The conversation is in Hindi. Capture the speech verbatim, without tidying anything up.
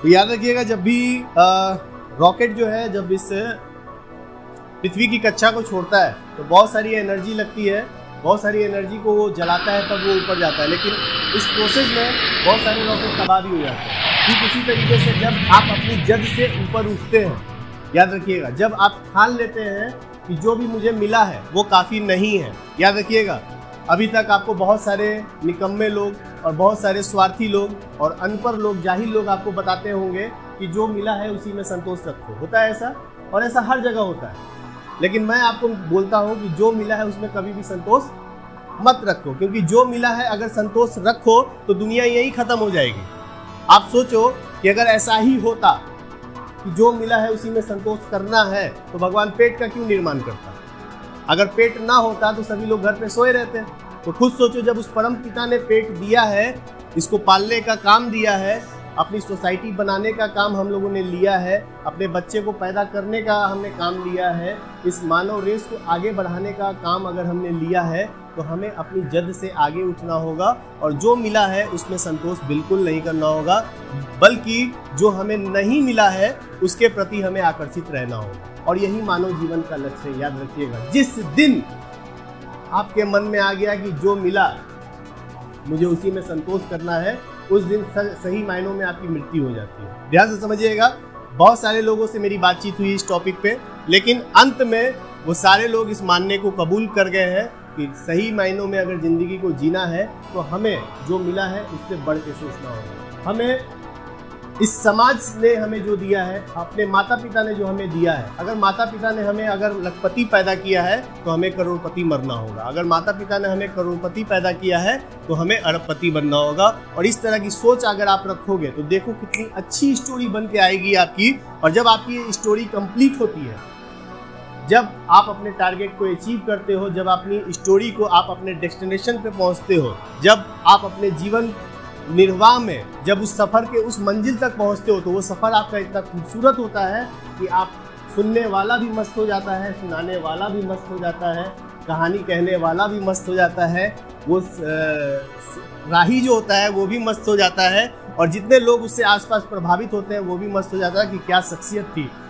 तो याद रखिएगा, जब भी रॉकेट जो है जब इस पृथ्वी की कक्षा को छोड़ता है तो बहुत सारी एनर्जी लगती है, बहुत सारी एनर्जी को वो जलाता है, तब वो ऊपर जाता है। लेकिन इस प्रोसेस में बहुत सारे रॉकेट तबाह भी हो जाते हैं। ठीक उसी तरीके से जब आप अपनी जद से ऊपर उठते हैं, याद रखिएगा, जब आप ठान लेते हैं कि जो भी मुझे मिला है वो काफ़ी नहीं है, याद रखिएगा, अभी तक आपको बहुत सारे निकम्मे लोग और बहुत सारे स्वार्थी लोग और अनपढ़ लोग, जाहिल लोग आपको बताते होंगे कि जो मिला है उसी में संतोष रखो। होता है ऐसा, और ऐसा हर जगह होता है। लेकिन मैं आपको बोलता हूँ कि जो मिला है उसमें कभी भी संतोष मत रखो, क्योंकि जो मिला है अगर संतोष रखो तो दुनिया यही खत्म हो जाएगी। आप सोचो कि अगर ऐसा ही होता कि जो मिला है उसी में संतोष करना है तो भगवान पेट का क्यों निर्माण करता? अगर पेट ना होता तो सभी लोग घर पे सोए रहते। तो खुद सोचो, जब उस परम पिता ने पेट दिया है, इसको पालने का काम दिया है, अपनी सोसाइटी बनाने का काम हम लोगों ने लिया है, अपने बच्चे को पैदा करने का हमने काम लिया है, इस मानव रेस को आगे बढ़ाने का काम अगर हमने लिया है, तो हमें अपनी जद से आगे उठना होगा और जो मिला है उसमें संतोष बिल्कुल नहीं करना होगा, बल्कि जो हमें नहीं मिला है उसके प्रति हमें आकर्षित रहना होगा। और यही मानव जीवन का लक्ष्य है। याद रखिएगा, जिस दिन आपके मन में आ गया कि जो मिला मुझे उसी में संतोष करना है, उस दिन सही मायनों में आपकी मृत्यु हो जाती है। ध्यान से समझिएगा, बहुत सारे लोगों से मेरी बातचीत हुई इस टॉपिक पे, लेकिन अंत में वो सारे लोग इस मानने को कबूल कर गए हैं कि सही मायनों में अगर ज़िंदगी को जीना है तो हमें जो मिला है उससे बढ़ के सोचना होगा। हमें इस समाज ने हमें जो दिया है, अपने माता पिता ने जो हमें दिया है, अगर माता पिता ने हमें अगर लखपति पैदा किया है तो हमें करोड़पति मरना होगा। अगर माता पिता ने हमें करोड़पति पैदा किया है तो हमें अरबपति बनना होगा। और इस तरह की सोच अगर आप रखोगे तो देखो कितनी अच्छी स्टोरी बन के आएगी आपकी। और जब आपकी ये स्टोरी कंप्लीट होती है, जब आप अपने टारगेट को अचीव करते हो, जब अपनी स्टोरी को आप अपने डेस्टिनेशन पे पहुंचते हो, जब आप अपने जीवन निर्वाह में जब उस सफ़र के उस मंजिल तक पहुंचते हो, तो वो सफ़र आपका इतना खूबसूरत होता है कि आप सुनने वाला भी मस्त हो जाता है, सुनाने वाला भी मस्त हो जाता है, कहानी कहने वाला भी मस्त हो जाता है, वो राही जो होता है वो भी मस्त हो जाता है, और जितने लोग उससे आसपास प्रभावित होते हैं वो भी मस्त हो जाता है कि क्या शख्सियत थी।